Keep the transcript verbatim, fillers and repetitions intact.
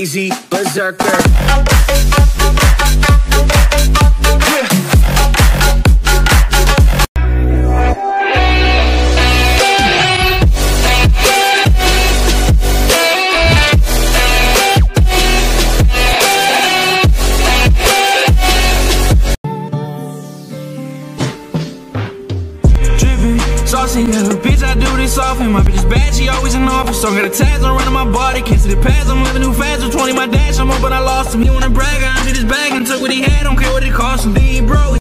crazy berserker. Saucy, yeah, bitch, I do this often. My bitch is bad, she always in office. So I got a tags on running my body. Can't see the pads, I'm living too fast. With twenty my dash, I'm up, but I lost him. He wanna brag, I emptied his bag and took what he had. Don't care what it cost him. Then he broke.